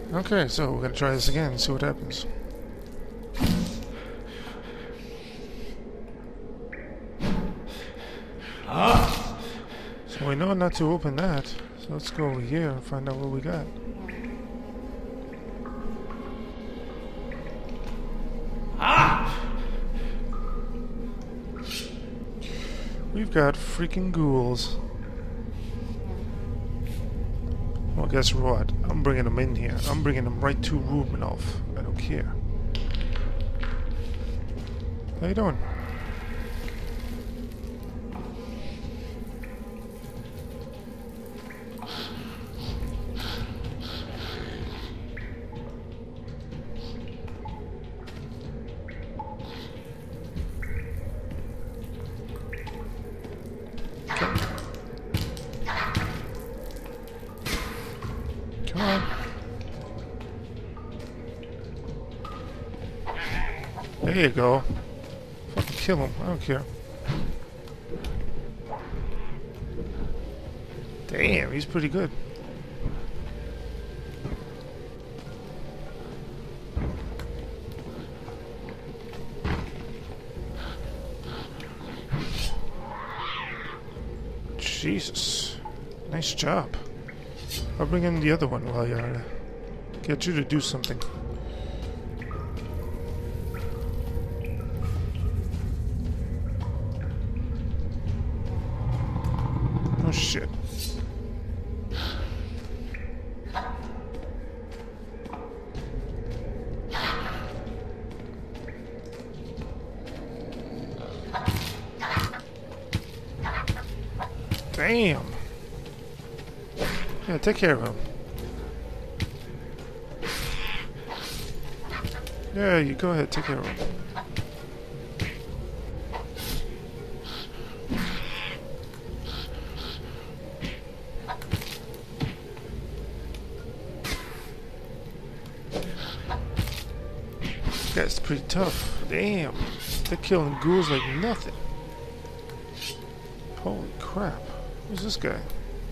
Okay, so we're gonna try this again and see what happens. So we know not to open that. So let's go over here and find out what we got. We've got freaking ghouls. Well, guess what? I'm bringing them in here. I'm bringing them right to Rubenov. I don't care. How you doing? Come on. There you go. Fucking kill him. I don't care. Damn, he's pretty good. Jesus. Nice job. I'll bring in the other one while you're at it. Get you to do something. Oh shit. Damn. Yeah, take care of him. Yeah, you go ahead, take care of him. That's pretty tough. Damn. They're killing ghouls like nothing. Holy crap. Who's this guy?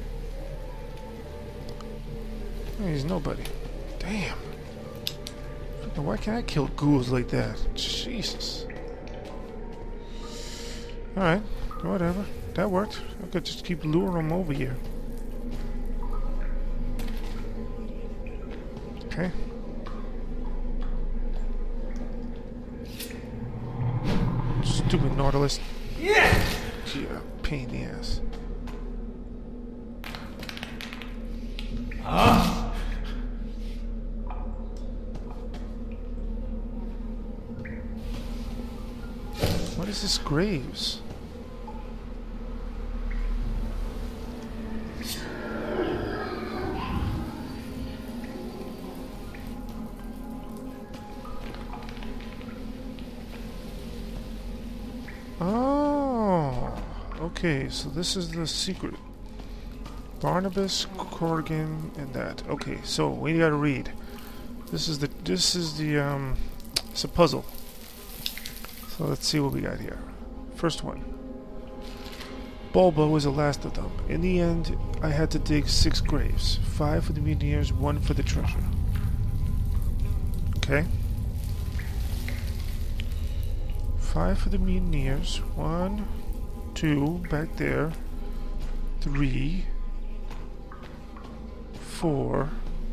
He's nobody. Damn. Why can't I kill ghouls like that? Jesus. Alright, whatever. That worked. I could just keep luring them over here. Okay. Stupid Nautilus. Yeah! Pain in the ass. What is this Graves? Oh, okay, so this is the secret. Barnabas, Corrigan, and that. Okay, so we gotta read. It's a puzzle. So let's see what we got here. First one. Bulba was the last of them. In the end, I had to dig 6 graves. 5 for the mutineers, 1 for the treasure. Okay. 5 for the mutineers. 1, 2, back there. 3, 4.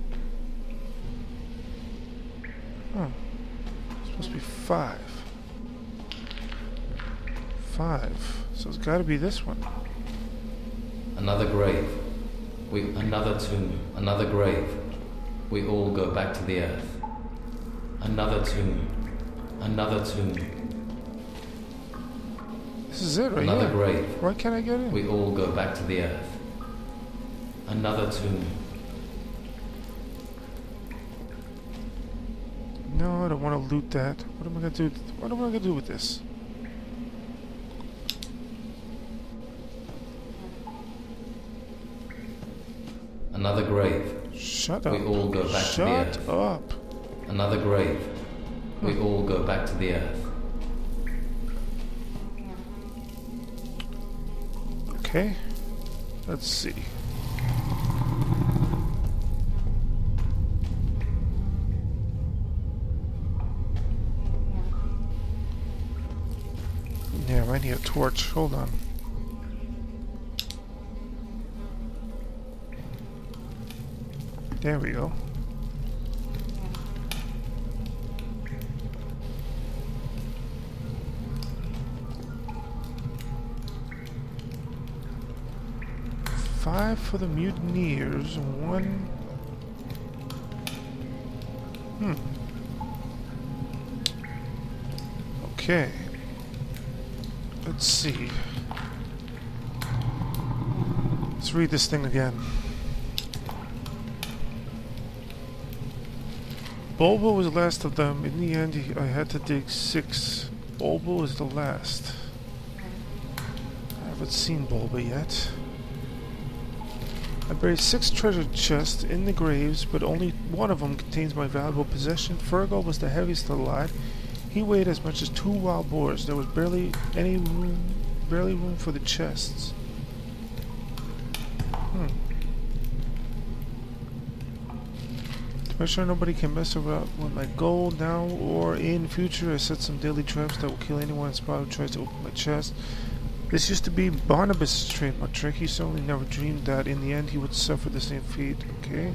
Oh. It's supposed to be 5. 5. So it's got to be this one. Another grave. Another tomb. Another grave. We all go back to the earth. Another tomb. Another tomb. This is it right Another here. grave. Why can't I get in? We all go back to the earth. Another tomb. No, I don't want to loot that. What am I gonna do? What am I gonna do with this? Another grave. Shut up. We all go back to the earth. Shut up. Another grave. We all go back to the earth. Okay. Let's see. Damn, I need a torch. Hold on. There we go. Five for the mutineers, one... Okay. Let's see. Let's read this thing again. Bulbo was the last of them. In the end, I had to dig 6. Bulbo is the last. I haven't seen Bulbo yet. I buried 6 treasure chests in the graves, but only one of them contains my valuable possession. Fergal was the heaviest of the lot. He weighed as much as 2 wild boars. There was barely room for the chests. To make sure nobody can mess around with my gold now or in future, I set some daily traps that will kill anyone in spot who tries to open my chest. This used to be Barnabas' trademark trick. He certainly never dreamed that in the end he would suffer the same fate. Okay.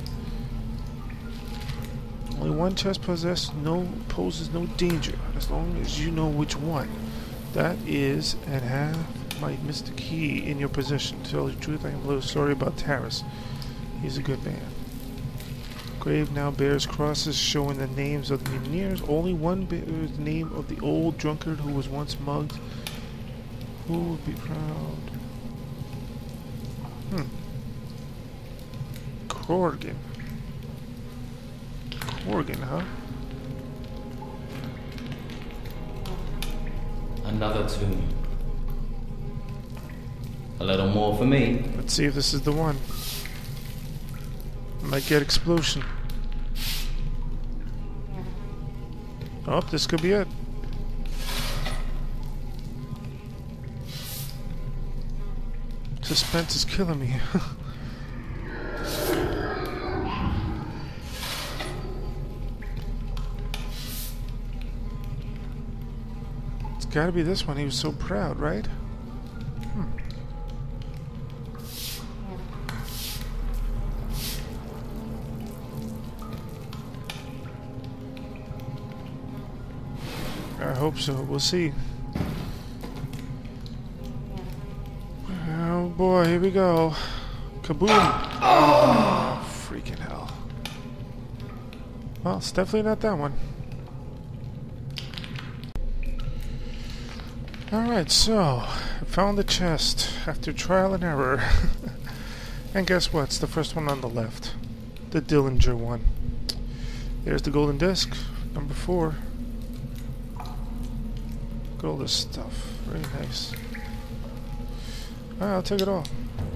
Only one chest poses no danger, as long as you know which one. That is, and have my Mr. Key in your possession. To tell the truth, I am a little sorry about Taris. He's a good man. Grave now bears crosses showing the names of the mutineers. Only one bears the name of the old drunkard who was once mugged. Who would be proud? Corgan. Corgan, huh? Another tomb. A little more for me. Let's see if this is the one. Might get explosion. Oh, this could be it. Suspense is killing me. It's gotta be this one. He was so proud, right? I hope so. We'll see. Oh boy, here we go. Kaboom! Oh, freaking hell. Well, it's definitely not that one. Alright, so, I found the chest after trial and error. And guess what? It's the first one on the left. The Dillinger one. There's the golden disc, number 4. Look at all this stuff. Very nice. Alright, I'll take it all.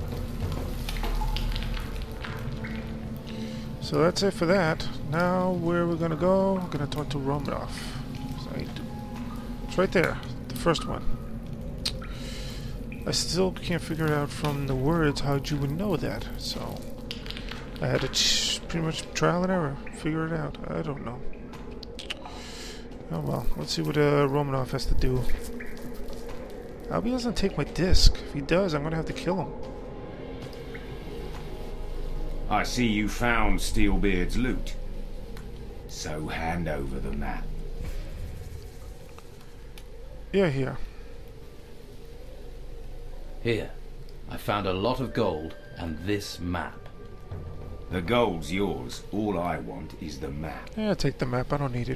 So that's it for that. Now, where we're gonna go? I'm gonna talk to Romanov. It's right there. The first one. I still can't figure it out from the words how you would know that. So, I had to pretty much trial and error. Figure it out. I don't know. Oh well, let's see what Romanov has to do. I hope he doesn't take my disc. If he does, I'm gonna have to kill him. I see you found Steelbeard's loot. So hand over the map. Yeah, here. Here. I found a lot of gold and this map. The gold's yours. All I want is the map. Yeah, take the map. I don't need it.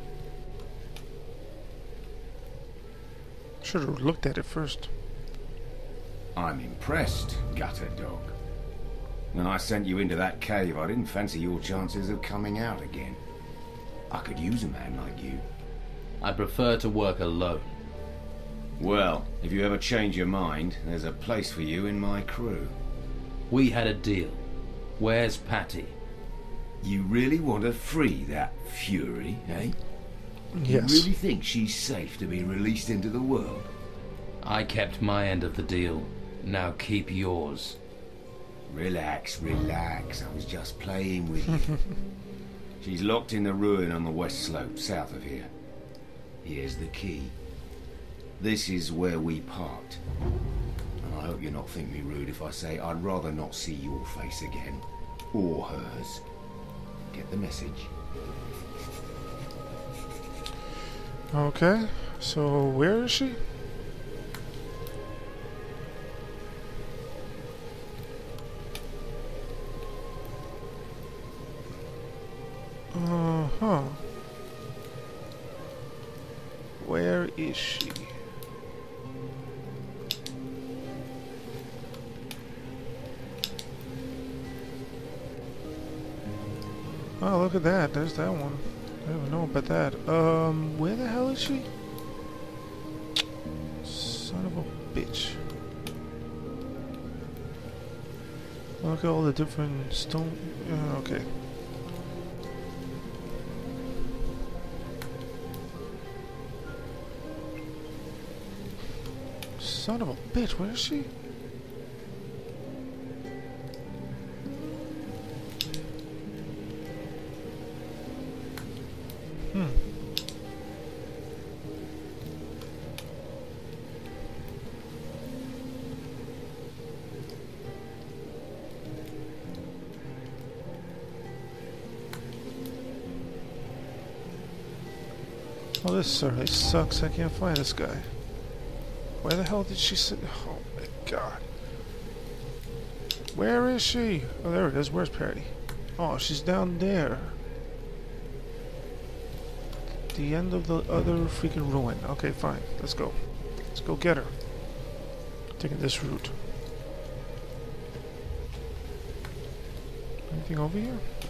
Should have looked at it first. I'm impressed, gutter dog. When I sent you into that cave, I didn't fancy your chances of coming out again. I could use a man like you. I prefer to work alone. Well, if you ever change your mind, there's a place for you in my crew. We had a deal. Where's Patty? You really want to free that fury, eh? Yes. You really think she's safe to be released into the world? I kept my end of the deal. Now keep yours. Relax, relax. I was just playing with you. She's locked in the ruin on the west slope, south of here. Here's the key. This is where we parked. And I hope you'll not think me rude if I say I'd rather not see your face again. Or hers. Get the message? Okay, so where is she? Uh-huh. Where is she? Oh, look at that. There's that one. I don't even know about that. Where the hell is she? Son of a bitch. Look at all the different stone... okay. Son of a bitch, where is she? Oh, this certainly sucks. I can't find this guy. Where the hell did she sit? Oh my god. Where is she? Oh, there it is. Where's Perry? Oh, she's down there. The end of the other freaking ruin. Okay, fine. Let's go. Let's go get her. Taking this route. Anything over here?